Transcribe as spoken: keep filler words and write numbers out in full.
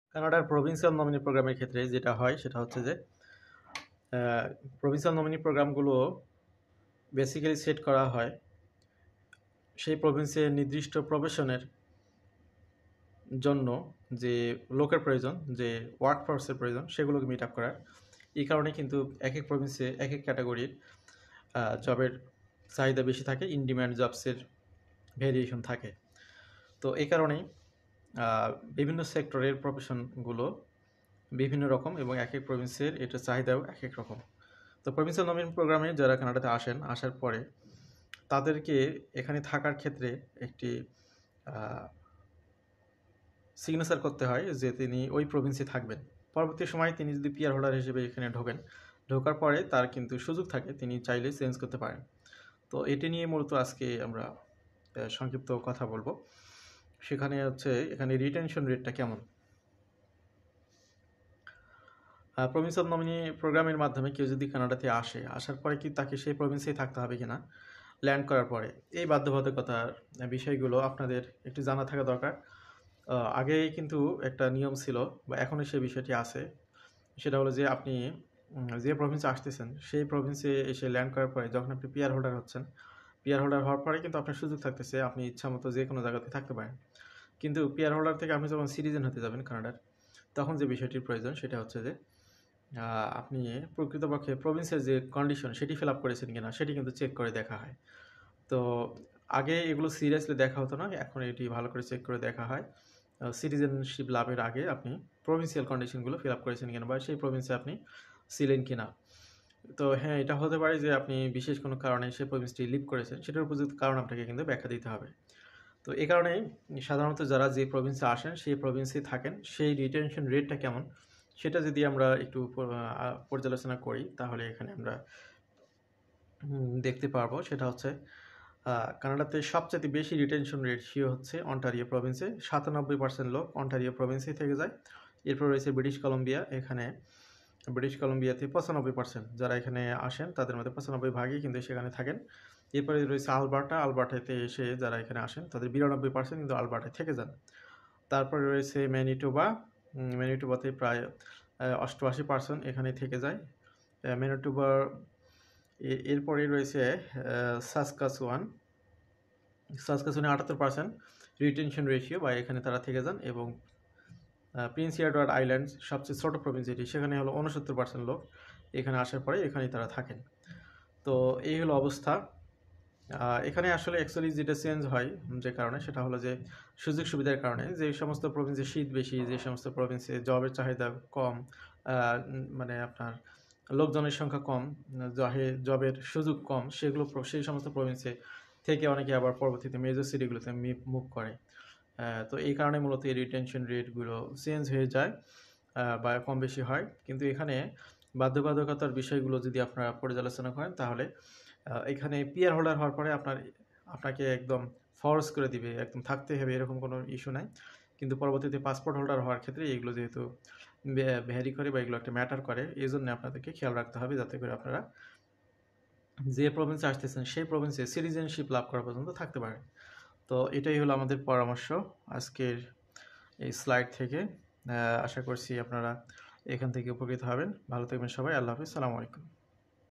কানাডার provincial nominee প্রোগ্রামের ক্ষেত্রে যেটা হয় সেটা হচ্ছে যে প্রভিন্সিয়াল নমিনি প্রোগ্রামগুলো বেসিক্যালি সেট করা হয় সেই প্রভিন্সের নির্দিষ্ট প্রফেশনের জন্য যে লোকের প্রয়োজন, যে ওয়ার্ক ফোর্সের প্রয়োজন, সেগুলোকে মিট আপ করার। এই কারণে কিন্তু এক এক প্রভিন্সে এক এক ক্যাটাগরির জবের চাহিদা বেশি থাকে, ইন ডিম্যান্ড জবসের ভেরিয়েশন থাকে। তো এই কারণেই বিভিন্ন সেক্টরের প্রফেশনগুলো বিভিন্ন রকম এবং এক এক প্রভিন্সের এটার চাহিদাও এক এক রকম। তো প্রভিন্সিয়াল নমিনি প্রোগ্রামে যারা কানাডাতে আসেন, আসার পরে তাদেরকে এখানে থাকার ক্ষেত্রে একটি সিগনেচার করতে হয় যে তিনি ওই প্রভিন্সে থাকবেন। পরবর্তী সময়ে তিনি যদি পিআর হোল্ডার হিসেবে এখানে ঢোকেন, ঢোকার পরে তার কিন্তু সুযোগ থাকে, তিনি চাইলে চেঞ্জ করতে পারেন। তো এটি নিয়ে মূলত আজকে আমরা সংক্ষিপ্ত কথা বলবো। সেখানে হচ্ছে এখানে রিটেনশন রেটটা কেমন। প্রভিন্সিয়াল নমিনি প্রোগ্রামের মাধ্যমে কেউ যদি কানাডাতে আসে, আসার পরে কি তাকে সেই প্রভিন্সেই থাকতে হবে কিনা ল্যান্ড করার পরে, এই বাধ্যবাধকতার বিষয়গুলো আপনাদের একটু জানা থাকা দরকার। আগে কিন্তু একটা নিয়ম ছিল, বা এখনও সেই বিষয়টি আছে, সেটা হলো যে আপনি যে প্রভিন্সে আসতেছেন সেই প্রভিন্সে এসে ল্যান্ড করার পরে যখন আপনি পিআর হোল্ডার হচ্ছেন, পিআর হোল্ডার হওয়ার পরে কিন্তু আপনার সুযোগ থাকতেছে আপনি ইচ্ছা মতো যে কোনো জায়গাতে থাকতে পারেন। কিন্তু পিআর হোল্ডার থেকে আপনি যখন সিটিজেন হতে যাবেন কানাডার, তখন যে বিষয়টির প্রয়োজন সেটা হচ্ছে যে আপনি প্রকৃতপক্ষে প্রভিন্সের যে কন্ডিশন সেটি ফিল আপ করেছেন কিনা সেটি কিন্তু চেক করে দেখা হয়। তো আগে এগুলো সিরিয়াসলি দেখা হতো না, এখন এটি ভালো করে চেক করে দেখা হয়। সিটিজেনশিপ লাভের আগে আপনি প্রভিন্সিয়াল কন্ডিশনগুলো ফিল আপ করেছেন কিনা বা সেই প্রভিন্সে আপনি ছিলেন কিনা। তো হ্যাঁ, এটা হতে পারে যে আপনি বিশেষ কোনো কারণে সেই প্রভিন্সটি লিভ করেছেন, সেটার উপযুক্ত কারণ আপনাকে কিন্তু ব্যাখ্যা দিতে হবে। তো এই কারণেই সাধারণত যারা যে প্রভিন্সে আসেন সেই প্রভিন্সে থাকেন, সেই রিটেনশন রেটটা কেমন সেটা যদি আমরা একটু পর্যালোচনা করি তাহলে এখানে আমরা দেখতে পারবো। সেটা হচ্ছে কানাডাতে সবচেয়ে বেশি রিটেনশন রেশিও হচ্ছে অন্টারিও প্রভিন্সে, সাতানব্বই পার্সেন্ট লোক অন্টারিও প্রভিন্সে থেকে যায়। এরপর রয়েছে ব্রিটিশ কলম্বিয়া, এখানে ব্রিটিশ কলম্বিয়াতে পঁচানব্বই পার্সেন্ট যারা এখানে আসেন তাদের মধ্যে পঁচানব্বই ভাগই কিন্তু সেখানে থাকেন। এরপরে রয়েছে আলবার্টা, আলবার্টাতে এসে যারা এখানে আসেন তাদের বিরানব্বই পার্সেন্ট কিন্তু আলবার্টায় থেকে যান। তারপরে রয়েছে ম্যানিটোবা, ম্যানিটোবাতে প্রায় অষ্টআশি পার্সেন্ট এখানে থেকে যায় ম্যানিটোবার। এরপরে রয়েছে সাসকাচুয়ান, সাসকাচুয়ানে আটাত্তর পার্সেন্ট রিটেনশন রেশিও, বা এখানে তারা থেকে যান। এবং প্রিন্স এডওয়ার্ড আইল্যান্ড সবচেয়ে ছোটো প্রভিন্স এটি, সেখানে হলো উনসত্তর পার্সেন্ট লোক এখানে আসার পরে এখানেই তারা থাকেন। তো এই হলো অবস্থা। এখানে আসলে অ্যাকচুয়ালি যেটা চেঞ্জ হয় যে কারণে, সেটা হলো যে সুযোগ সুবিধার কারণে। যে সমস্ত প্রভিন্সে শীত বেশি, যে সমস্ত প্রভিন্সে জবের চাহিদা কম, মানে আপনার লোকজনের সংখ্যা কম, জবের সুযোগ কম, সেগুলো সেই সমস্ত প্রভিন্সে থেকে অনেকে আবার পরবর্তীতে মেজর সিটিগুলোতে মুভ করে। তো এই কারণে মূলত এই রিটেনশন রেটগুলো চেঞ্জ হয়ে যায় বা কম বেশি হয়। কিন্তু এখানে বাধ্যবাধকতার বিষয়গুলো যদি আপনারা পর্যালোচনা করেন তাহলে এখানে পিআর হোল্ডার হওয়ার পরে আপনার আপনাকে একদম ফোর্স করে দিবে, একদম থাকতে হবে এরকম কোনো ইস্যু নাই। কিন্তু পরবর্তীতে পাসপোর্ট হোল্ডার হওয়ার ক্ষেত্রে এগুলো যেহেতু ভ্যারি করে বা এগুলো একটা ম্যাটার করে, এই জন্য আপনাদেরকে খেয়াল রাখতে হবে যাতে করে আপনারা যে প্রভিন্সে আসতেছেন সেই প্রভিন্সে সিটিজেনশিপ লাভ করা পর্যন্ত থাকতে পারেন। তো এটাই হলো আমাদের পরামর্শ আজকের এই স্লাইড থেকে। আশা করছি আপনারা এখান থেকে উপকৃত হবেন। ভালো থাকবেন সবাই। আল্লাহ হাফিজ, সালামু আলাইকুম।